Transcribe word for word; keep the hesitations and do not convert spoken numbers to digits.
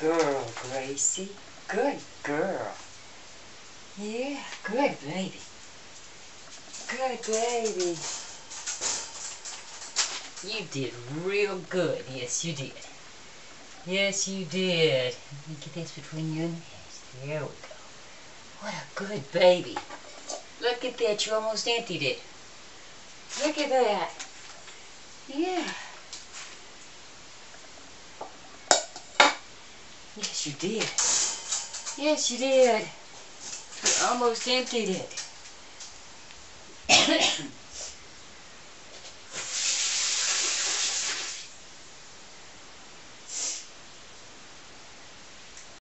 girl, Gracie. Good girl. Yeah, good baby. Good baby. You did real good. Yes, you did. Yes, you did. Let me get this between you and me. There we go. What a good baby. Look at that. You almost emptied it. Look at that. Yeah. Yes, you did. Yes, you did. You almost emptied it.